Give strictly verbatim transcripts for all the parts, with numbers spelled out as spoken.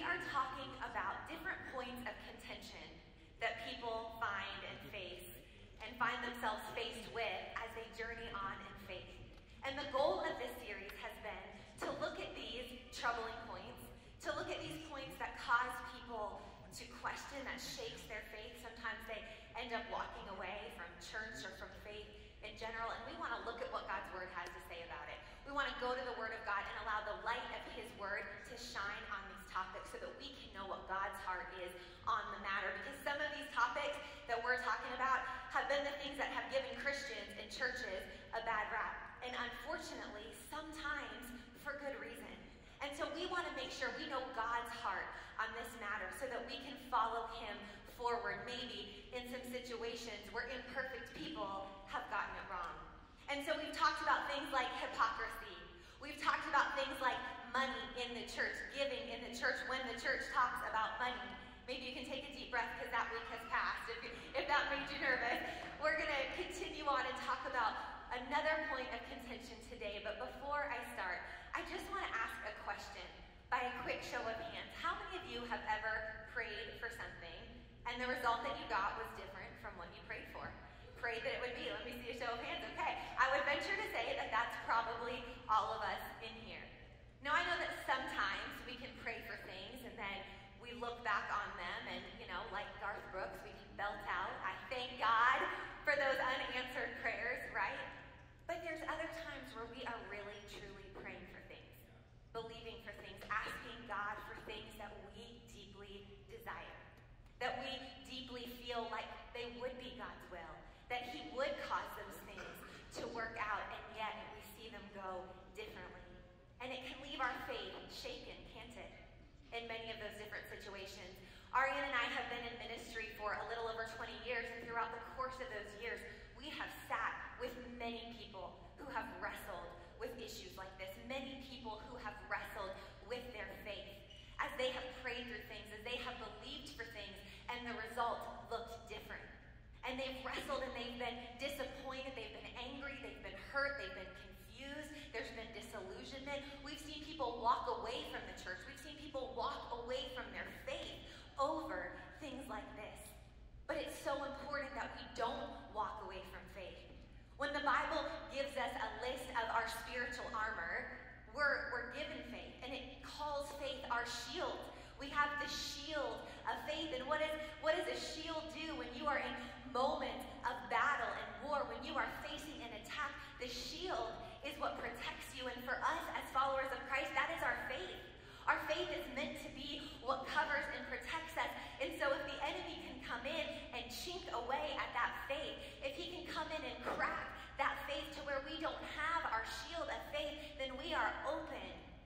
are talking about different points of contention that people find and face and find themselves faced with as they journey on in faith. And the goal of this series has been to look at these troubling points, to look at these points that cause people to question, that shakes their faith. Sometimes they end up walking away from church or from faith in general, and we want to look at what God's word has to say about it. We want to go to the word of God and allow the light of his word to shine on these topics so that we can know what God's heart is on the matter. Because some of these topics that we're talking about have been the things that have given Christians and churches a bad rap. And unfortunately, sometimes for good reason. And so we want to make sure we know God's heart on this matter so that we can follow him forward, maybe in some situations where imperfect people have gotten it wrong. And so we've talked about things like hypocrisy. We've talked about things like money in the church, giving in the church when the church talks about money. Maybe you can take a deep breath because that week has passed, if, if that made you nervous. We're going to continue on and talk about another point of contention today. But before I start, I just want to ask a question by a quick show of hands. How many of you have ever prayed for something and the result that you got was different from what you prayed for? Prayed that it would be. Let me see a show of hands. Okay. I would venture to say that that's probably all of us in here. Now, I know that sometimes we can pray for things and then we look back on them and, you know, like Garth Brooks, we can belt out, I thank God for those unanswered prayers, right? But there's other times where we are really, truly praying for things, believing for things, asking God for things that we deeply desire, that we deeply feel like they would be God's will, that he would cause those things to work out, and yet we see them go differently. And it can leave our faith shaken, can't it? In many of those different situations. Ariane and I have been in ministry for a little over twenty years, and throughout the course of those years, we have sat with many people who have wrestled with issues like this, many people who have wrestled with their faith as they have prayed through things, as they have believed for things, and the result looked different. And they've wrestled and they've been disappointed, they've been angry, they've been hurt, they've been confused, there's been disillusionment. We've seen people walk away from the church. We've seen people walk away from their faith over things like this. But it's so important that we don't walk away from faith. When the Bible gives us a list of our spiritual armor, we're, we're given faith, and it calls faith our shield. We have the shield of faith, and what, is, what does a shield do when you are in moments of battle and war, when you are facing an attack? The shield is what protects you, and for us as followers of Christ, that is our faith. Our faith is meant to be what covers and protects us. And so if the enemy can come in and chink away at that faith, if he can come in and crack that faith to where we don't have our shield of faith, then we are open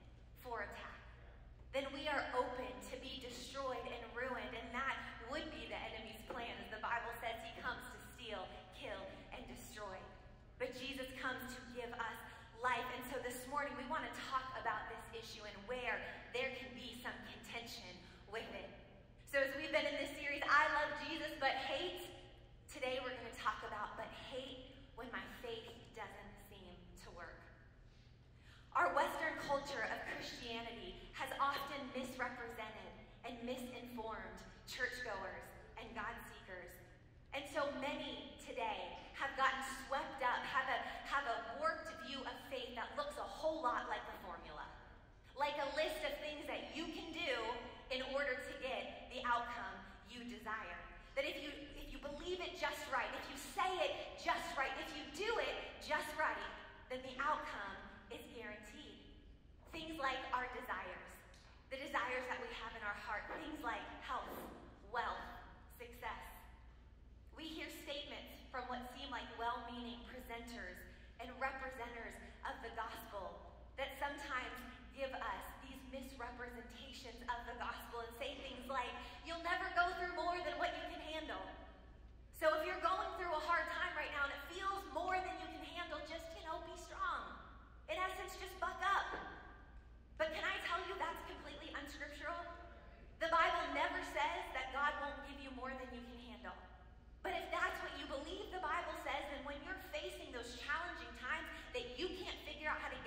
for attack. Then we are open to be destroyed and ruined. And that would be the enemy's plan. As the Bible says, he comes to steal, kill, and destroy. But Jesus comes to give us life. And so this morning we want to talk about this issue and where there can be some contention with it. So as we've been in this series, I love Jesus but hate, today we're going to talk about but hate when my faith doesn't seem to work. Our Western culture of Christianity has often misrepresented and misinformed churchgoers and God seekers. And so many today have gotten swept up, have a, have a warped view of faith that looks a whole lot like the formula. Like a list of things that you can do in order to get the outcome you desire. That if you, if you believe it just right, if you say it just right, if you do it just right, then the outcome is guaranteed. Things like our desires, the desires that we have in our heart, things like health, wealth, success. We hear statements from what seem like well-meaning presenters and representers of the gospel that sometimes give us these misrepresentations of the gospel and say things like, you'll never go through more than what you can handle. So if you're going through a hard time right now and it feels more than you can handle, just, you know, be strong. In essence, just buck up. But can I tell you that's completely unscriptural? The Bible never says that God won't give you more than you can handle. But if that's what you believe the Bible says, then when you're facing those challenging times that you can't figure out how to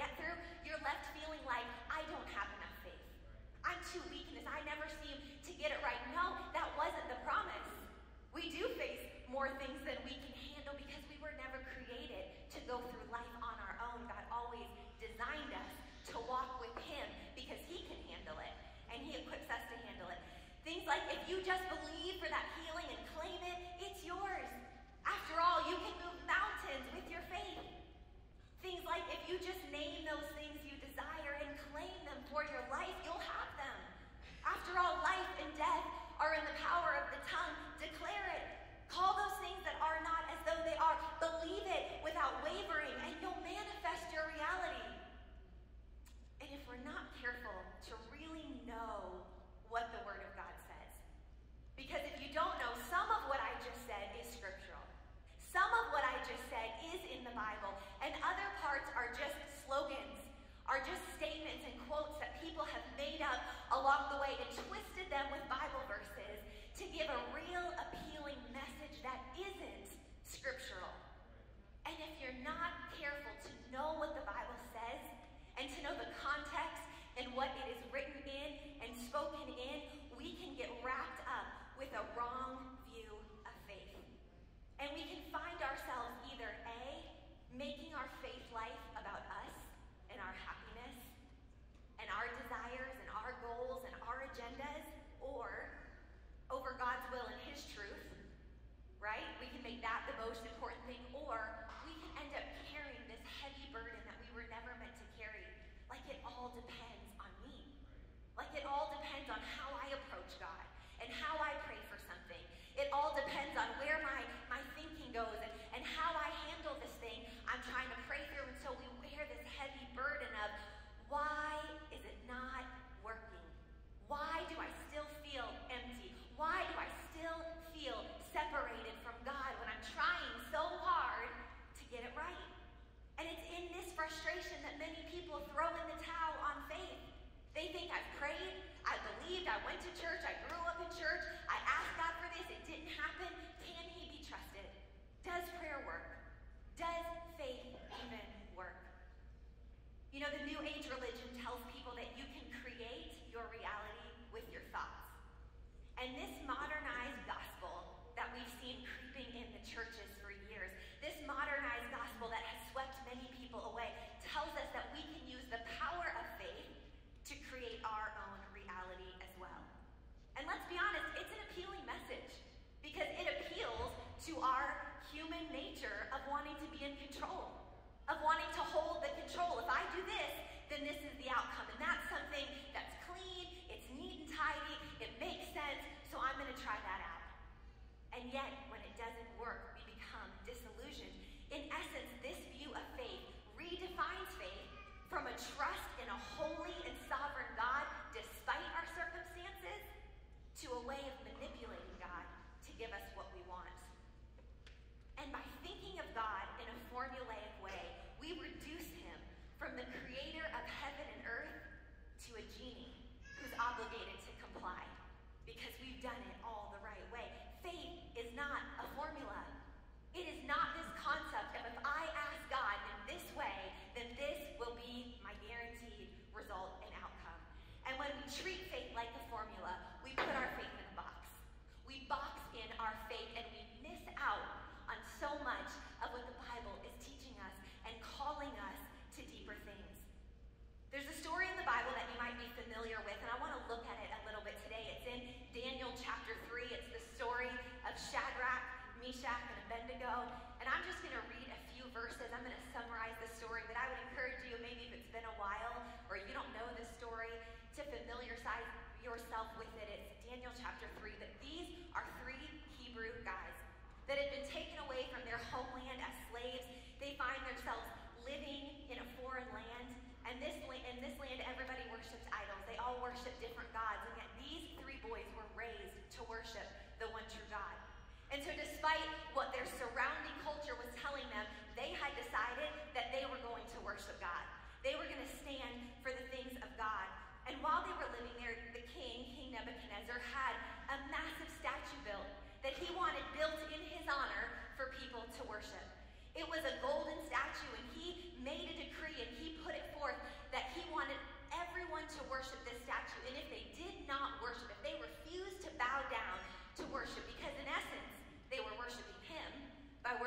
Things like if you just believe for that healing and claim it, it's yours. After all, you can move mountains with your faith. Things like if you just name those things you desire and claim them for your life, you'll have them. After all, life and death are in the power of the tongue. Declare it. Call those things that are not as though they are. Believe it without wavering, and you'll manifest your reality. And if we're not careful to really know what the Word of God says, because if you don't know, some of what I just said is scriptural. Some of what I just said is in the Bible, and other parts are just slogans, are just statements and quotes that people have made up along the way and twisted them with Bible verses to give a real appealing message that isn't scriptural. And if you're not careful to know what the Bible says and to know the context and what it is written in and spoken in, we can get wrapped up with a wrong view of faith. And we can find ourselves either A, making our faith life about us and our happiness and our desires and our goals and our agendas, or over God's will and His truth, right? We can make that the most important thing, or we can end up carrying this heavy burden that we were never meant to carry. Like it all depends on me. Like it all depends on how I approach God and how I pray for something. It all depends on where my, my thinking goes and, and how I handle this thing I'm trying to pray through. And so we wear this heavy burden of, why is it not working? Why do I still feel empty? Why do I still feel separated from God when I'm trying so hard to get it right? And it's in this frustration that many people throw in the towel on faith. They think, I've prayed, I believed, I went to church, I grew up in church, I asked God for this, it didn't happen. Can He be trusted? Does prayer work? Does faith even work? You know, the New Age religion tells people that you can create your reality with your thoughts. And this modernized gospel that we've seen creeping in the churches for years, this modernized gospel that has swept many people away, tells us that we can use the power of faith to create our own reality as well. And let's be honest, it's an appealing message because it appeals to our human nature of wanting to be in control, of wanting to hold the control. If I do this, then this is the outcome. And that's something that's clean, it's neat and tidy, it makes sense, so I'm going to try that out. And yet, when it doesn't work, we become disillusioned. In essence, this view of faith redefines faith from a trust in a holy and sovereign God despite our circumstances to a way of manipulating God to give us what we want. And by thinking of God in a formulaic way, we reduce Him from the creator of heaven and earth to a genie who's obligated to comply because we've done it all the right way. Faith is not a formula. It is not this concept of if I ask God in this way, then this will be my guaranteed result and outcome. And when we treat faith like a formula, we put our faith in a box. We box in our faith and we miss out on so much of what the Bible is teaching us and calling us to deeper things. There's a story in the Bible that you might be familiar with, and I want to look at it a little bit today. It's in Daniel chapter three. It's the story of Shadrach, Meshach, and Abednego. And I'm just going to read a few verses. I'm going to summarize the story, but I would encourage you, maybe if it's been a while or you don't know this story, to familiarize yourself with it. It's Daniel chapter three. But these are three Hebrew guys that had been taken away from their homeland as slaves. They find themselves living in a foreign land. And this, in this land, everybody worships idols. They all worship different gods. And yet these three boys were raised to worship the one true God. And so despite what their surrounding culture was telling them, they had decided that they were going to worship God. They were going to stand for the things of God. And while they were living there, the king, King Nebuchadnezzar, had a massive statue built that he wanted built in his honor for people to worship. It was a golden statue, and he made a decree, and he put it forth that he wanted everyone to worship this statue. And if they did not worship, if they refused to bow down to worship, because in essence, they were worshiping him by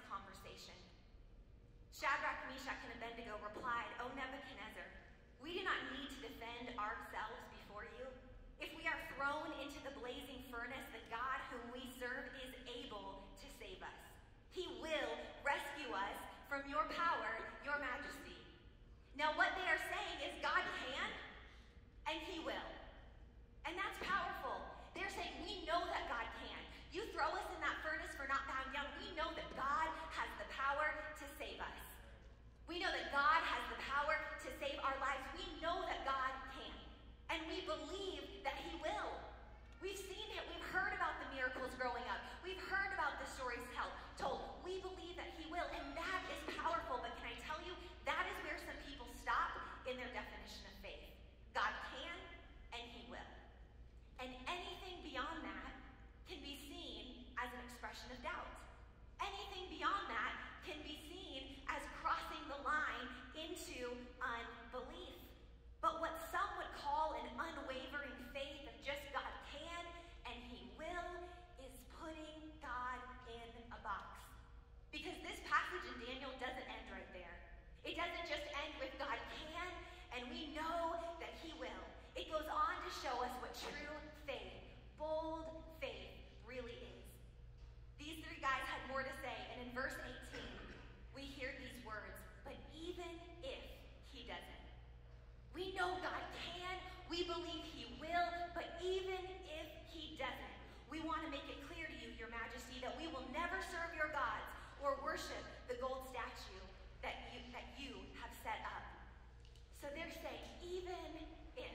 conversation. Shadrach, Meshach, and Abednego replied, "O Nebuchadnezzar, we do not need to defend ourselves before you. If we are thrown into the blazing furnace, the God whom we serve is able to save us. He will rescue us from your power, your majesty." Now what they are saying is God can, and he will. And that's powerful. They're saying, we know that God can. You throw us in that furnace for not bowing down. We know that God has the power to save us. We know that God has the power to save our lives. We know that God can. And we believe that he will. We've seen it. We've heard about the miracles growing up. We've heard about the stories tell, told. We believe that he will. And that is powerful. But can I tell you, that is where some people stop in their definition of faith. God can, and he will. And anything beyond that can be seen as an expression of doubt. Anything beyond that can be seen as crossing the line into unbelief. But what some would call an unwavering faith of just God can and he will is putting God in a box. Because this passage in Daniel doesn't end right there. It doesn't just end with God can and we know that he will. It goes on to show us what true faith, bold faith, really is. These three guys had more to say, and in verse eighteen, we hear these words, "But even if he doesn't." We know God can, we believe he will, but even if he doesn't, we want to make it clear to you, your majesty, that we will never serve your gods or worship the gold statue that you, that you have set up. So they're saying, even if,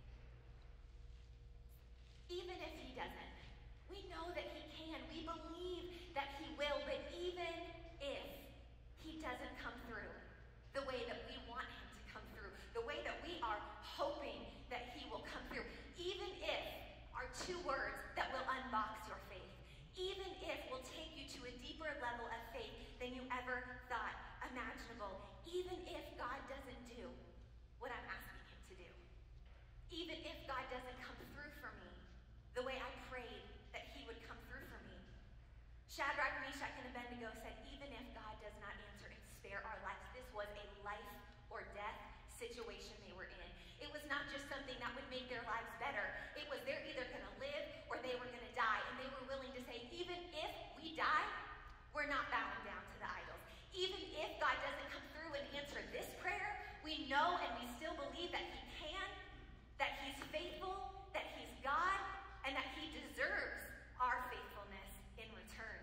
even if he doesn't, we know that he can, we believe that he will, but even if he doesn't come through the way that we want him to come through, the way that we are hoping that he will come through, even if are two words that will unbox your faith, even if will take you to a deeper level of faith than you ever thought imaginable, even if God doesn't do what I'm asking him to do, even if God doesn't come through for me the way I prayed that he would come through for me. Shadrach, Meshach, and Abednego said, even if God does not answer and spare our lives, this was a life or death situation they were in. It was not just something that would make their lives better. It was they're either going to live or they were going to die. And they were willing to say, even if we die, we're not bowing down to the idols. Even if God doesn't come through and answer this prayer, we know and we still believe that he can, that he's faithful, that he's God, and that he deserves our faithfulness in return.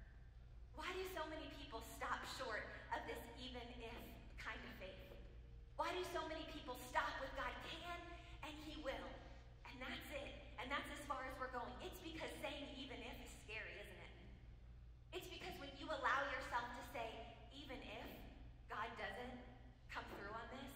Why do so many people stop short of this even if kind of faith? Why do so many people stop with God can and he will? And that's it. And that's as far as we're going. It's because saying even if is scary, isn't it? It's because when you allow yourself to say, even if God doesn't come through on this,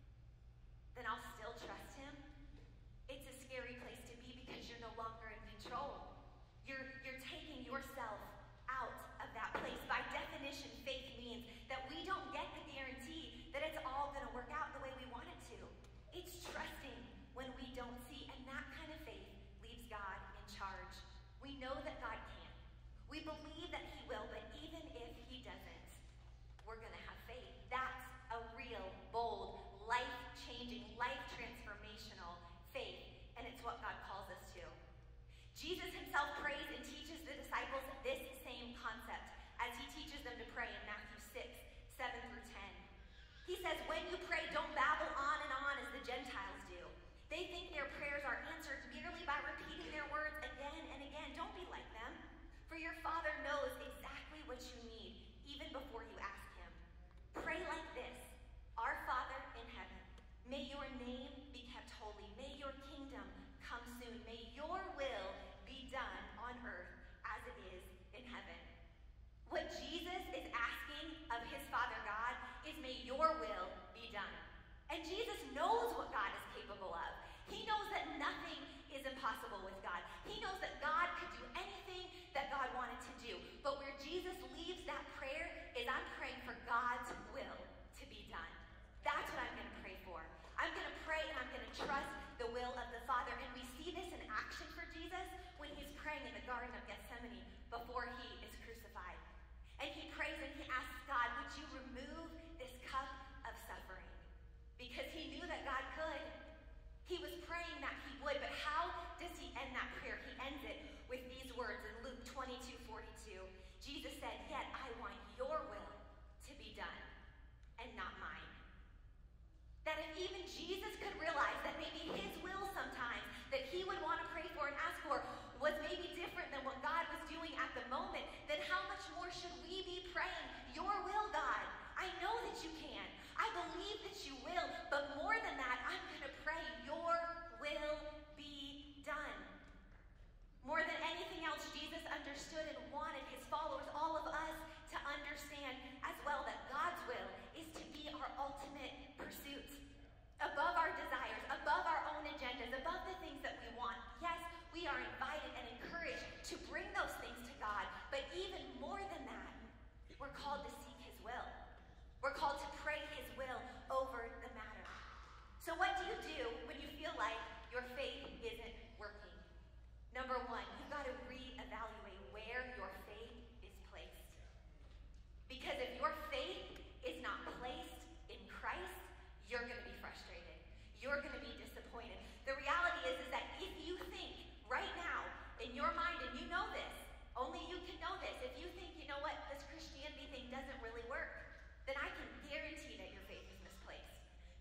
then I'll still trust him. It's a scary place to be because you're no longer in control. You're, you're taking yourself out of that place. By definition, faith means that we don't get the guarantee that it's all going to work out the way we want it to. It's trusting when we don't see, and that kind of faith leaves God in charge. We know that God can. We believe that he will, but even if he doesn't, we're going to have faith. That's a real, bold, life-changing, life-transformational faith, and it's what God calls us to. Jesus himself prays and teaches the disciples this same concept as he teaches them to pray in Matthew six, seven through ten. He says, when you pray, don't babble on and on as the Gentiles do. They think their prayers are answered merely by repeating their words again and again. Don't be like them, for your Father knows exactly what you need, even before you ask him. Pray like this: Our Father in heaven, may your name be kept holy. May your kingdom come soon. May your will be done on earth as it is in heaven. What Jesus is asking of his Father God is, may your will be done. And Jesus knows what God is capable of. He knows that nothing is impossible with God. He knows that God could do anything that God wanted to do. But where Jesus leaves that prayer is, I'm praying for God's will to be done. That's what I'm going to pray for. I'm going to pray and I'm going to trust the will of the Father. And we see this in action for Jesus when he's praying in the Garden of Gethsemane before he is crucified. And he prays and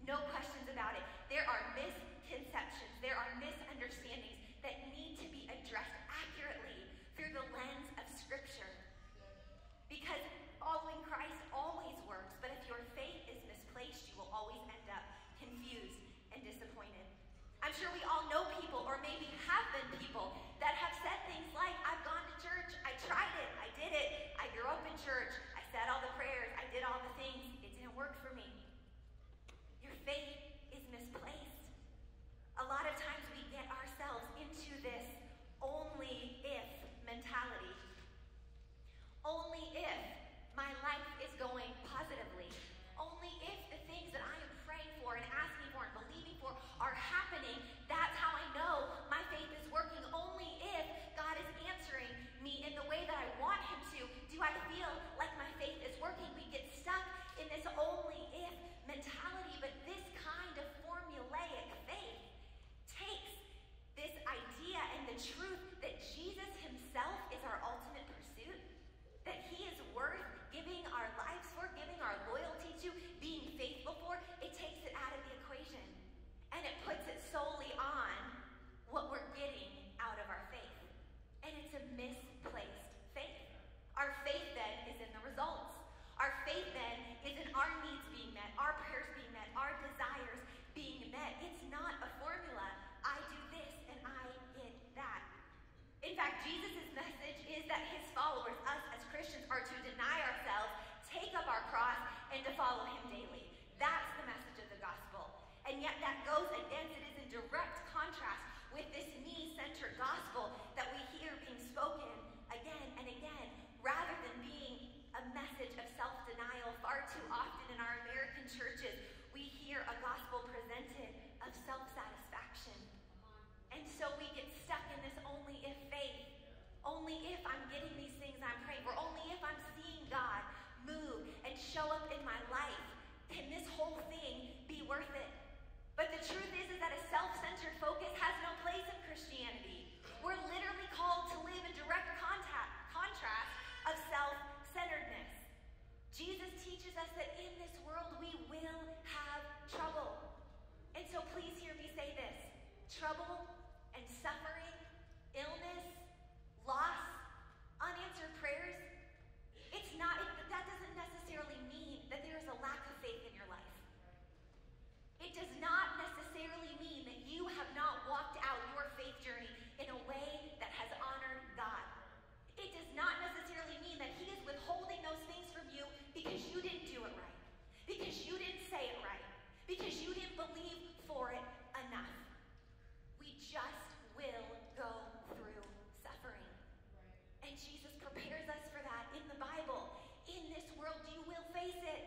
No questions about it. There are misconceptions, there are misunderstandings that need to be addressed accurately through the lens of Scripture. Because following Christ always works, but if your faith is misplaced, you will always end up confused and disappointed. I'm sure we all know people, or maybe have been people, that have said things like, I've gone to church, I tried it, I did it, I grew up in church, I said all the prayers, I did all the things, it didn't work for me. Your faith is misplaced. A lot of times we get ourselves into this only if mentality. Only if my life is going positively. Only if the things that I am praying for and asking for and believing for are happening, that's how I know my faith is working. Only if God is answering me in the way that I want him to, do I feel like my faith is working. We get stuck in this only if mentality, but this kind of formulaic faith takes this idea and the truth that Jesus himself is our ultimate pursuit, that he is worth giving our lives for, giving our loyalty to, being faithful for. It takes it out of the equation, and it puts it solely on what we're getting out of our faith. And it's a misplaced faith. Our faith then is in the results. Our faith then is in our needs being met, our prayers being met, our desires being met. It's not a formula. I do this and I get that. In fact, Jesus' message is that his followers, us as Christians, are to deny ourselves, take up our cross, and to follow him daily. That's the message of the gospel. And yet that goes against, it is in direct contrast with this me-centered gospel that we hear being spoken again and again, rather than being a message of self-denial. Far too often in our American churches, we hear a gospel presented of self-satisfaction. And so we get stuck in this only if faith. Only if I'm getting these things I'm praying for. Only if I'm seeing God move and show up in my life, can this whole thing be worth it? But the truth is, is that a self-centered focus has no place in Christianity. We're literally called to live in direct contact, contrast of self-centeredness. Jesus teaches us that in this world we will have trouble. And so please hear me say this. Trouble and suffering, illness, loss, unanswered prayers, it's not, it, that doesn't necessarily mean that there is a lack of faith in your life. It does not necessarily mean that you have not walked out your faith journey in a way that has honored God. It does not necessarily mean that he is withholding those things from you because you didn't do it right, because you didn't say it right, because you didn't believe for it enough. We just will go through suffering. And Jesus prepares us for that in the Bible. In this world, you will face it.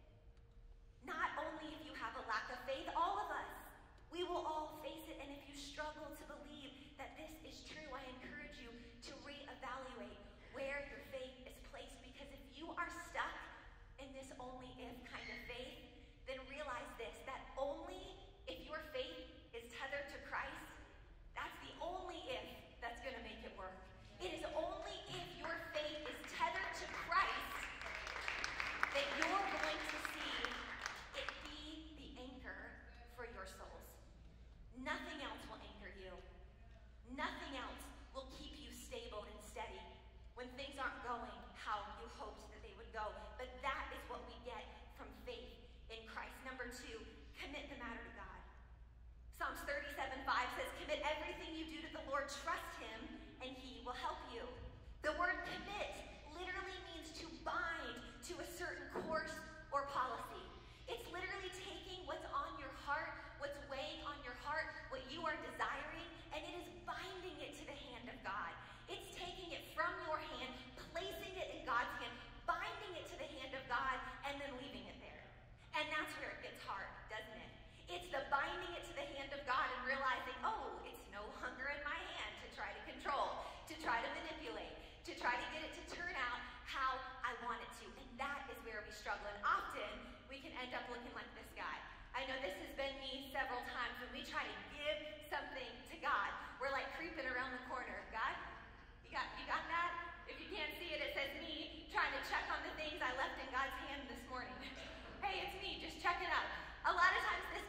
Not only if you have a lack of faith, all of us, we will all face it. And if you struggle to believe that this is true, I encourage you to reevaluate where your faith is placed. Because if you are stuck in this only if kind of faith, then realize this, that only if your faith is tethered to Christ, that's the only if that's going to make it work. It is only if your faith is tethered to Christ that you're going to see it be the anchor for your souls. Nothing else will anchor you. Nothing else will keep you stable and steady when things aren't going how you hoped that they would go. But that is what we get from faith in Christ. Number two, commit the matter to God. Psalms thirty-seven five says, commit everything you do to the Lord, trust him, and he will help you. The word commit literally means to bind to a certain course or policy. It's literally taking what's on your heart, what's weighing on your heart, what you are desiring, and it is binding it to the hand of God. It's taking it from your hand, placing it in God's hand, binding it to the hand of God, and then leaving it there. And that's where it gets hard, doesn't it? It's the binding it to the hand of God and realizing, oh, it's no longer in my hand to try to control, to try to manipulate, to try to get it to turn out how I want it to. And that is where we struggle. And often, we can end up looking like this guy. I know this has been me several times when we try to give something to God. We're like creeping around the corner. God, you got, you got that? If you can't see it, it says me trying to check on the things I left in God's hand this morning. Hey, it's me, just checking up. A lot of times this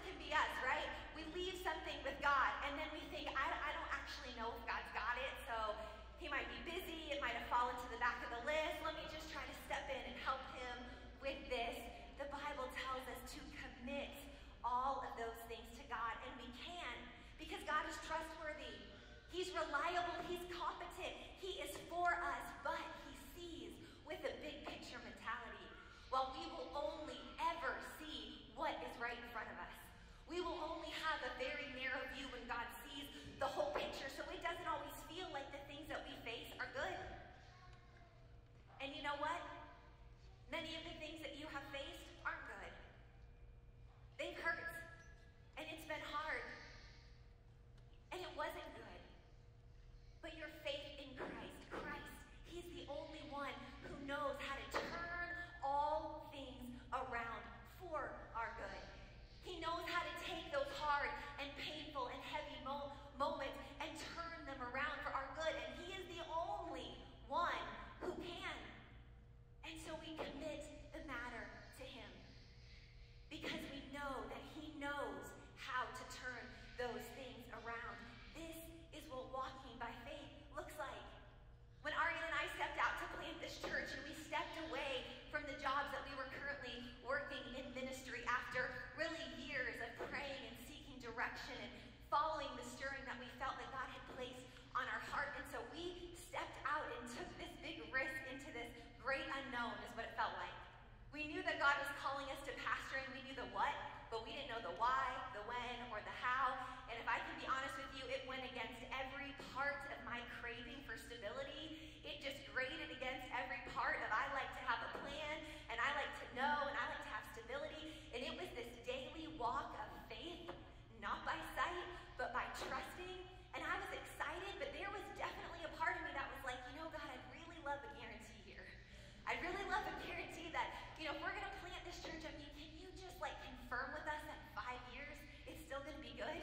I can be honest with you, it went against every part of my craving for stability. It just grated against every part of I like to have a plan, and I like to know, and I like to have stability. And it was this daily walk of faith, not by sight, but by trusting. And I was excited, but there was definitely a part of me that was like, you know, God, I'd really love a guarantee here. I'd really love a guarantee that, you know, if we're going to plant this church, I mean, can you just like confirm with us that five years it's still going to be good?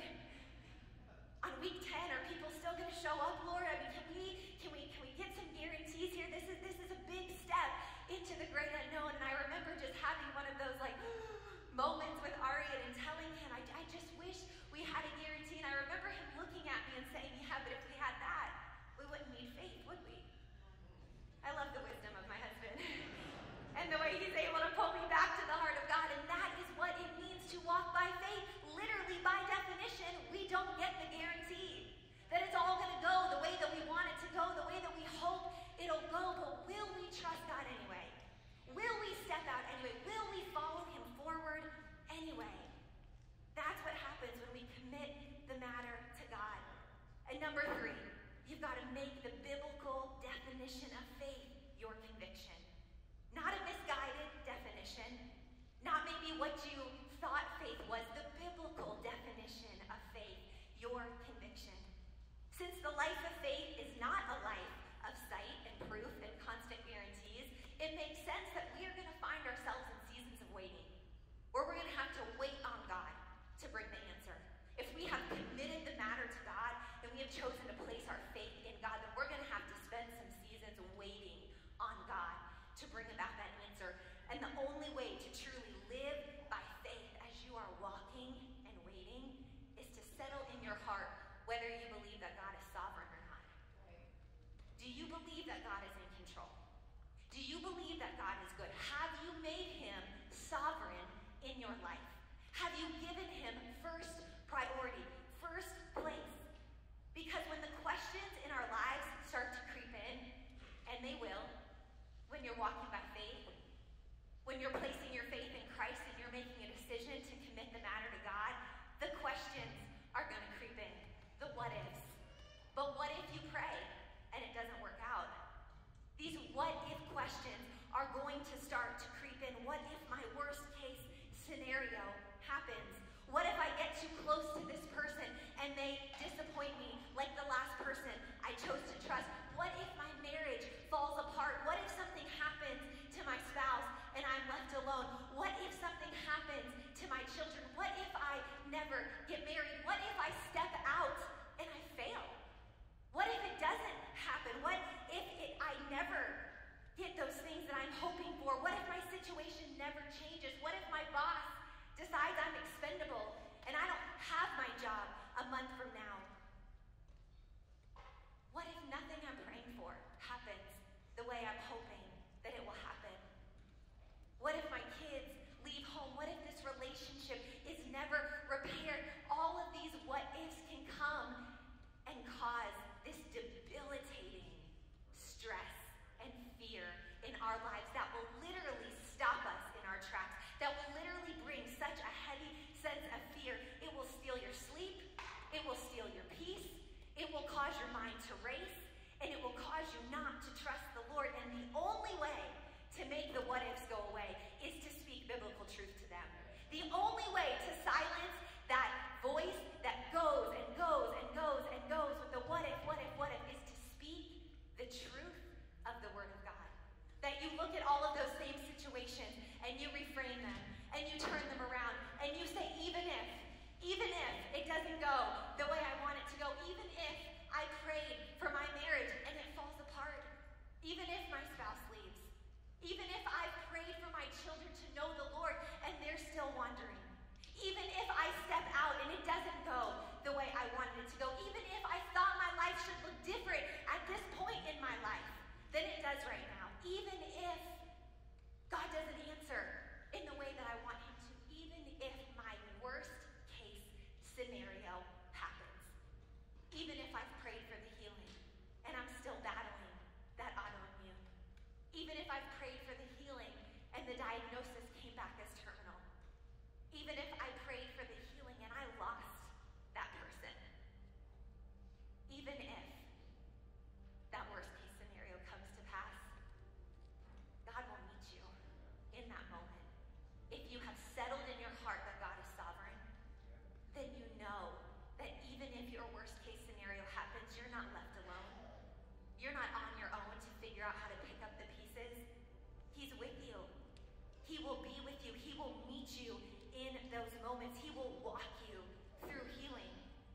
On week ten, are people still going to show up, Lord? I mean, can we can we can we get some guarantees here? This is this is a big step into the great unknown. And I remember just having one of those like moments with Arian and telling him, I, I just wish we had a guarantee. And I remember him looking at me and saying, yeah, but if we had that, we wouldn't need faith, would we? I love the wisdom of my husband and the way he's able to pull me back to the heart of God. And that is what it means to walk by faith. Literally, by definition, we don't get the guarantee that it's all going to go the way that we want it to go, the way that we hope it'll go. But will we trust God anyway? Will we step out anyway? Will we follow him forward anyway? That's what happens when we commit the matter to God. And number three, you've got to make the biblical definition of faith your conviction. Not a misguided definition, not maybe what you thought faith was, the biblical definition of faith, your conviction. Since the life of faith is not a life of sight and proof and constant guarantees, it makes sense that we are going to find ourselves in seasons of waiting, where we're going to have to wait on God to bring the answer. If we have committed the matter to God and we have chosen to place our faith in God, then we're going to have to spend some seasons waiting on God to bring about that answer. And the only way to truly live by faith as you are walking and waiting is to settle in your heart whether you believe that God is sovereign or not. Do you believe that God is in control? Do you believe that God is good? Have you made him sovereign in your life? Have you given him first priority, first place? Because when the questions in our lives start to creep in, and they will, when you're walking by faith, when you're placing your faith in Christ and you're making a decision to commit the matter to God, the questions are going to creep in, the what ifs. But what if you pray and it doesn't work out? These what if questions are going to start to creep in. What if my worst case scenario happens? What if I get too close to this person and they disappoint me like the last person I chose to trust? What if my marriage falls apart? What if something happens to my spouse and I'm left alone? What if something happens to my children? What if I never get married? What if I step out and I fail? What if it doesn't happen? What if it, I never get those things that I'm hoping for? What if my situation never changes? What if my boss decides I'm expendable and I don't have my job a month from now? What if nothing I'm praying for happens the way I'm hoping that it will happen? What if my kids leave home? What if this relationship is never repaired? All of these what ifs can come and cause this debilitating stress and fear in our lives that will literally stop us in our tracks, that will literally bring such a heavy sense of fear. It will steal your sleep. It will steal your peace. It will cause your mind to race, and it will cause you not to trust the Lord. And the only way to make the what ifs go away is to speak biblical truth to them. The only way to silence that voice that goes and goes and goes and goes with the what if, what if, what if, is to speak the truth of the Word of God. That you look at all of those same situations and you reframe them and you turn them around and you say, even if, even if it doesn't go the way I want it to go, even if I prayed for my marriage and it falls apart, even if my spouse leaves, even if I've prayed for my children to know the Lord and they're still wandering, even if I step out and it doesn't go the way I wanted it to go, even if I thought my life should look different at this point in my life than it does right now, even if God doesn't answer in the way that I want him to, even if my worst case scenario happens, even if I've prayed for the healing and I'm still battling that autoimmune, even if I've prayed for the healing and the diagnosis came back as terminal, even if I prayed for the healing and I lost that person, even if that worst case scenario comes to pass, God will meet you in that moment. If you have settled in your heart that God is sovereign, then you know that even if your worst case scenario happens, you're not left alone. You're not on your own to figure out how to pick up the pieces. He's with you. He will be with you. He will meet you in those moments. He will walk you through healing.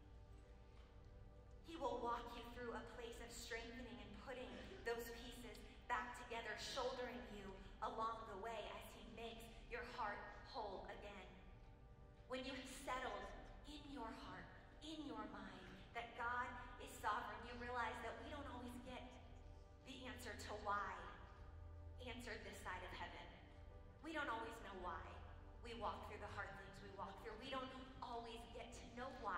He will walk you through a place of strengthening and putting those pieces back together, shouldering you along the way as he makes your heart whole again. When you have settled in your heart, in your mind, that God is sovereign, you realize that we don't always get the answer to why answered this side of heaven. We don't always know why we walk through the hard things we walk through. We don't always get to know why.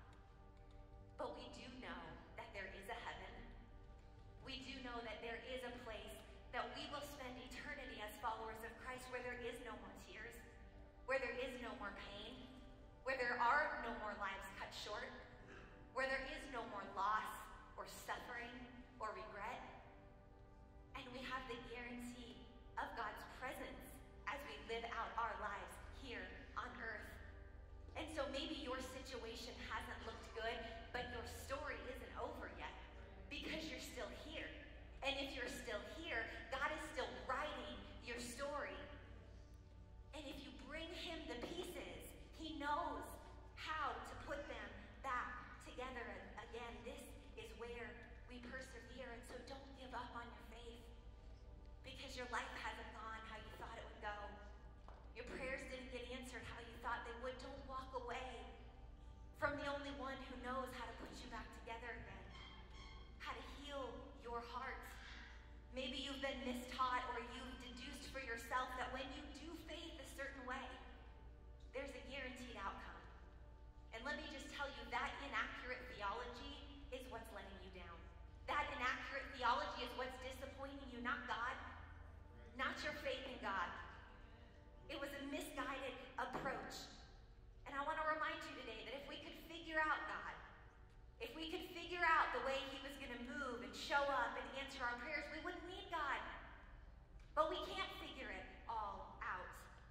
But we do know that there is a heaven. We do know that there is a place that we will spend eternity as followers of Christ, where there is no more tears, where there is no more pain, where there are no more lives cut short, where there is no more loss or suffering or regret. And we have the guarantee of God's presence as we live out our lives here on earth. And so maybe your situation hasn't looked good, but your story isn't over yet because you're still here. And if you're still here, God is still writing your story. And if you bring him the pieces, he knows how to put them back together again. This is where we persevere. And so don't give up on your faith because your life hasn't gone how you thought it would go. Your prayers didn't get answered how you thought they would. Don't walk away from the only one who knows how to put you back together again, how to heal your heart. Maybe you've been mistaught, or you've deduced for yourself that when you do faith a certain way, there's a guaranteed outcome. And let me just tell you, that inaccurate theology is what's letting you down. That inaccurate theology is what's disappointing you, not God, not your faith in God. It was a misguided approach. And I want to remind you today that if we could figure out God, if we could figure out the way he was going to move and show up and answer our prayers, we wouldn't need God. But we can't figure it all out.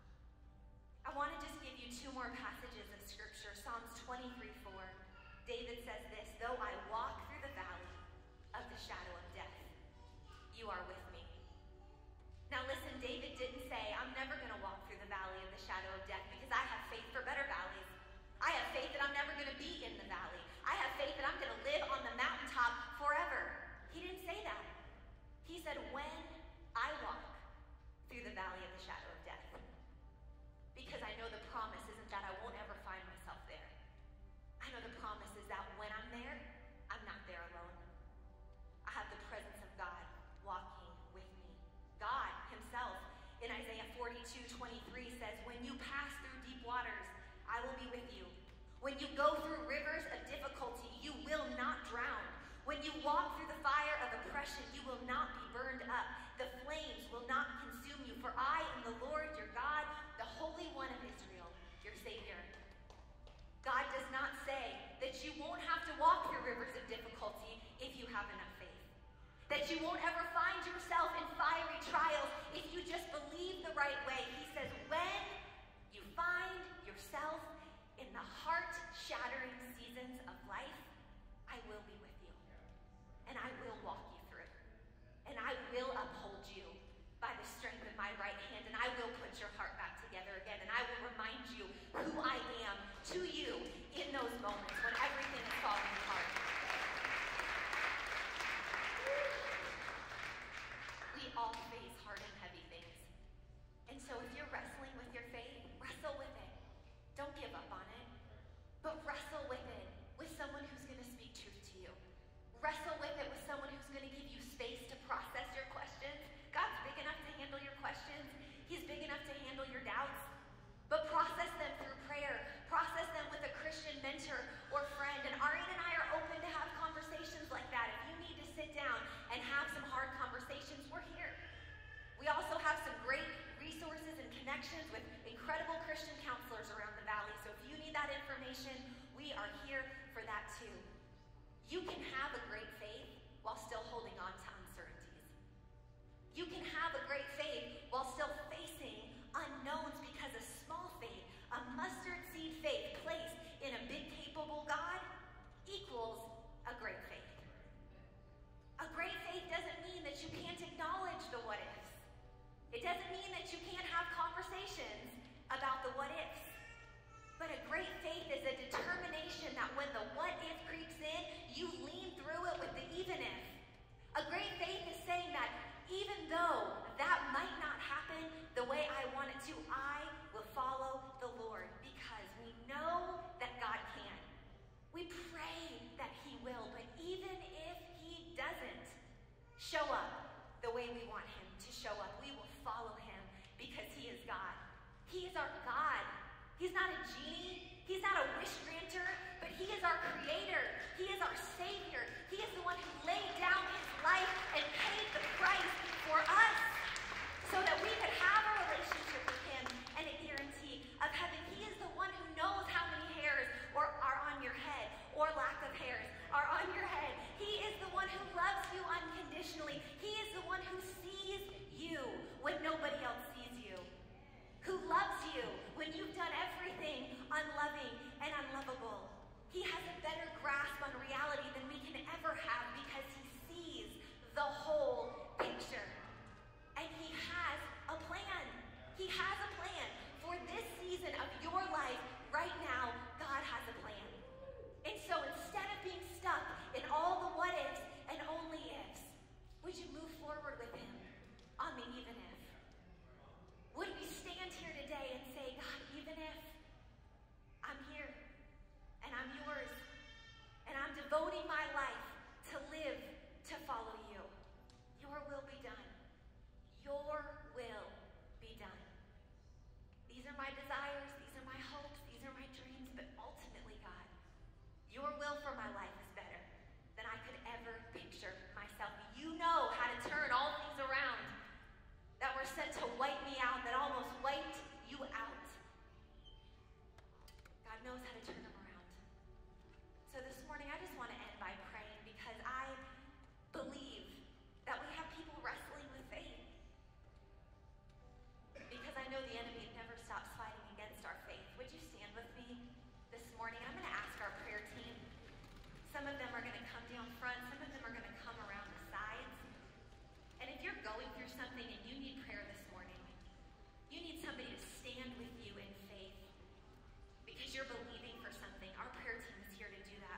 I want to just give you two more passages of scripture. Psalms twenty-three four. David says this, "Though I walk through the valley of the shadow of death, you are with me." Now listen, David didn't say, "I'm never going to walk through the valley of the shadow of death because I have faith for better valleys. I have faith that I'm never going to be in the valley. I have faith that I'm going to live on the mountaintop forever." He didn't say that. He said, "When I walk through the valley of the shadow of death," because I know the promise isn't that I won't ever find myself there. I know the promise is that when I'm there, I'm not there alone. I have the presence of God walking with me. God himself in Isaiah forty-two twenty-three says, "When you pass through deep waters, I will be with you. When you go through rivers of difficulty, you will not drown. When you walk through the fire of oppression, you will not be burned up. The flames will not consume you, for I am the Lord your God, the Holy One of Israel, your Savior." God does not say that you won't have to walk through rivers of difficulty if you have enough faith. That you won't ever find yourself in fiery trials if you just believe the right way. He says, when you find yourself in the heart-shattering seasons of life, I will be with you. And I will walk you through. And I will uphold you by the strength of my right hand. And I will put your heart back together again. And I will remind you who I am to you in those moments when everything is falling apart. We all face hard and heavy things. And so if you're wrestling with your faith, wrestle with it. Don't give up on it. But wrestle with it with someone who's going to speak truth to you. Wrestle with it with someone who's going to give you space to process your questions. God's big enough to handle your questions. He's big enough to handle your doubts. But process them through prayer. Process them with a Christian mentor or friend. And Arian and I are open to have conversations like that. If you need to sit down and have some hard conversations, we're here. We also have some great resources and connections with incredible Christian counselors around the valley. So if you need that information, we are here for that too. You can have a great faith while still holding on to uncertainties. You can have a great faith while still facing unknowns, because a small faith, a mustard seed faith placed in a big capable God equals a great faith. A great faith doesn't mean that you can't acknowledge the what ifs. It doesn't mean that you can't have conversations about the what ifs. But a great faith is a determination that when the what if creeps in, you lean through it with the even if. A great faith is saying that even though that might not happen the way I want it to, I will follow the Lord, because we know that God can. We pray that he will, but even if he doesn't show up the way we want him to show up, we will follow him because he is God. He is our God. He's not a genie. He's not a wish granter, but he is our creator. He is our savior. He is the one who laid down his life and paid the price for us so that we could have a relationship with him and a guarantee of heaven. He is the one who knows how many hairs or are on your head, or lack of hairs are on your head. He is the one who loves you unconditionally. He is the one who sees you when nobody else sees you, who loves you when you've done everything unloving and unlovable. He has a better grasp on reality than we can ever have, because he sees the whole picture. And he has a plan. He has a plan for this season of your life. Right now, God has a plan. And so instead of being stuck in all the what ifs and only ifs, would you move forward with him on the even if? Would we stand here today and say, God, even if I'm here and I'm yours and I'm devoting my life to live to follow you, your will be done. Your will be done. These are my desires, these are my hopes, these are my dreams, but ultimately, God, your will for my life is better than I could ever picture myself. You know how to turn all things around that were sent to wipe me out, that almost wiped you out. God knows how to turn them around. So this morning, I just want to end by praying, because I believe that we have people wrestling with faith. Because I know the enemy never stops fighting against our faith. Would you stand with me this morning? I'm going to ask our prayer team. Some of them are going to come down front. Some of them are going to come around the sides. And if you're going through something and you need prayer this morning, you need somebody to stand with you in faith because you're believing for something. Our prayer team is here to do that.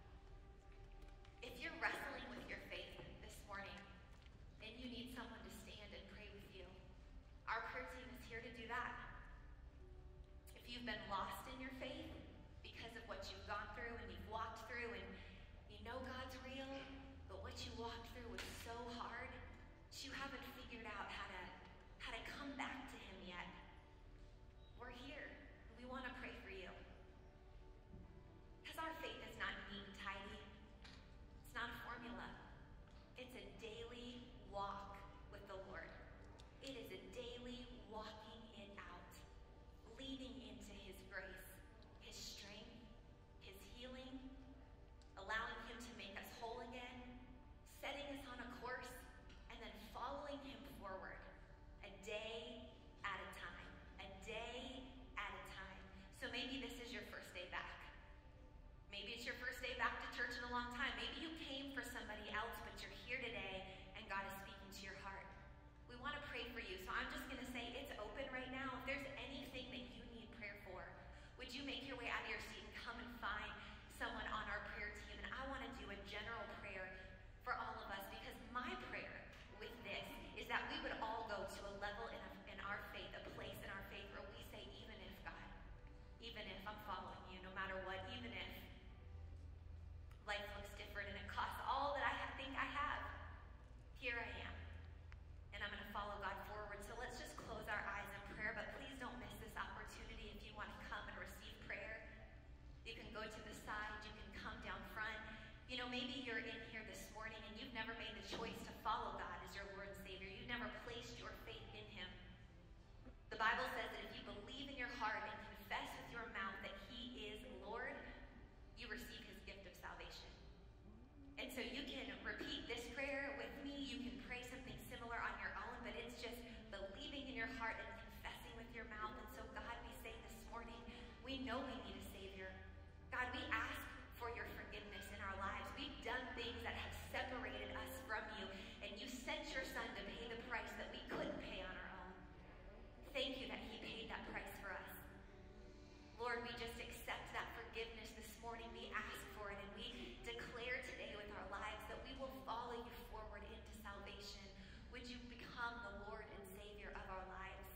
If you're wrestling with your faith this morning and you need someone to stand and pray with you, our prayer team is here to do that. If you've been lost in your faith because of what you've gone through and you've walked through, and you know God's real, but what you walked through was so hard, you haven't figured out how to how to come back to him yet, we're here. We want to pray for you. Because our faith is not neat and tidy. It's not a formula. It's a daily walk with the Lord. It is a daily walking it out, leaning into his grace, his strength, his so you can repeat this prayer with me. You can pray something similar on your own, but it's just believing in your heart and confessing with your mouth. And so, God, we say this morning, we know we need a Savior. God, we ask for your forgiveness in our lives. We've done things that have separated us from you, and you sent your Son to pay the price that we couldn't pay on our own. Thank you that he paid that price for us. Lord, we just accept that forgiveness this morning. We ask for it, and we declare today with our lives that we will follow you forward into salvation. Would you become the Lord and Savior of our lives?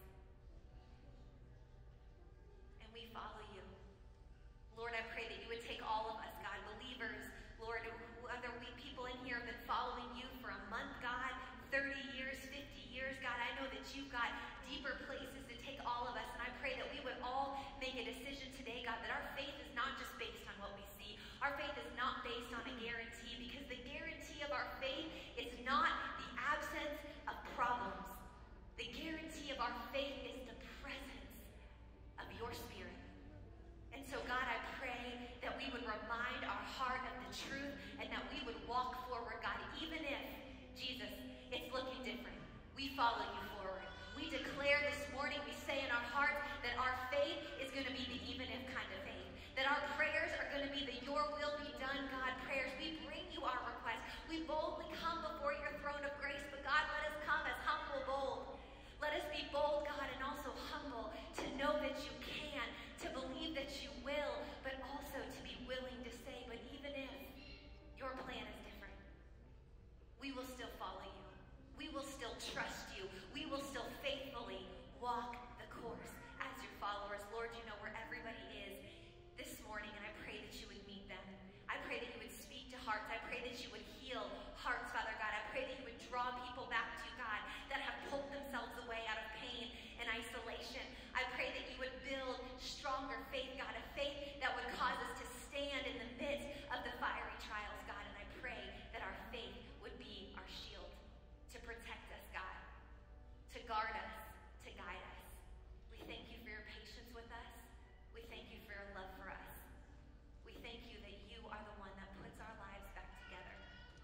And we follow you. Lord, I pray that you would take all of us, God, believers, Lord, whether we people in here have been following you for a month, God, thirty years, fifty years, God, I know that you've got deeper places to take all of us, and I pray that we would all make a decision today, God, that our faith is not just based on what we see. Our faith is not based on a guarantee, because the guarantee of our faith is not the absence of problems. The guarantee of our faith is the presence of your Spirit. And so, God, I pray that we would remind our heart of the truth, and that we would walk forward, God, even if, Jesus, it's looking different. We follow you forward. We declare this morning, we say in our hearts that our faith is going to be the even if kind of faith. That our prayers are going to be the your will be done, God, prayers. We bring you our requests. We boldly come before your throne of grace. But God, let us come as humble, bold. Let us be bold, God, and also humble to know that you can, to believe that you will, but also to be willing to say, but even if your plan is different, we will still follow you. We will still trust you. We will still faithfully walk the course as your followers. Lord, you know where everybody is this morning, and I pray that you would meet them. I pray that you would speak to hearts. I pray that you would heal hearts, Father God. I pray that you would draw people back to you, God, that have pulled themselves away out of pain and isolation. I pray that you would build stronger faith, God, a faith that would cause us to stand in the midst of the fiery trials, God. And I pray that our faith would be our shield to protect us, God, to guard us, to guide us. We thank you for your patience with us. We thank you for your love for us. We thank you that you are the one that puts our lives back together.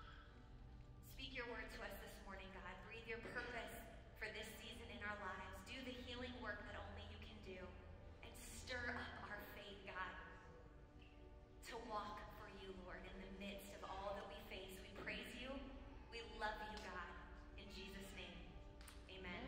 Speak your word to us this morning, God. Breathe your purpose for this season in our lives. Do the healing work that only you can do. And stir up our faith, God, to walk for you, Lord, in the midst of all that we face. We praise you. We love you, God. In Jesus' name, amen.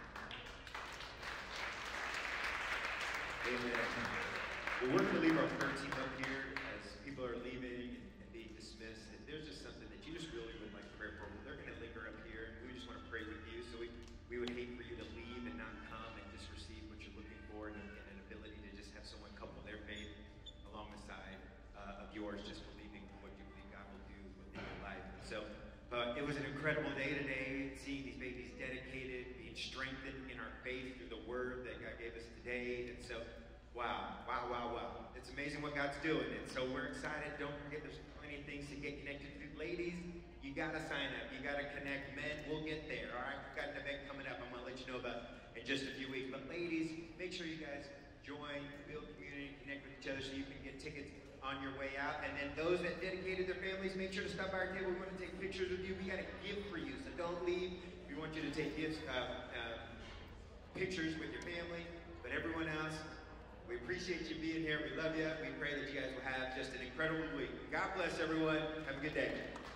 Amen. Well, we're going to leave our prayer team up here as people are leaving and, and being dismissed. If there's just something that you just really would like to pray for, they're going to linger up here, and we just want to pray with you. So we, we would hate for you to leave and not come and just receive what you're looking for, and, and an ability to just have someone couple their faith along the side uh, of yours, just believing what you believe God will do within your life. So uh, it was an incredible day today, seeing these babies dedicated, being strengthened in our faith through the word that God gave us today. And so wow, wow, wow, wow. It's amazing what God's doing. And so we're excited. Don't forget, there's plenty of things to get connected to. Ladies, you got to sign up. You got to connect. Men, we'll get there. All right? We've got an event coming up I'm going to let you know about in just a few weeks. But ladies, make sure you guys join, build community, connect with each other so you can get tickets on your way out. And then those that dedicated their families, make sure to stop by our table. We want to take pictures with you. We got a gift for you, so don't leave. We want you to take gifts, uh, uh, pictures with your family. But everyone else, we appreciate you being here. We love you. We pray that you guys will have just an incredible week. God bless everyone. Have a good day.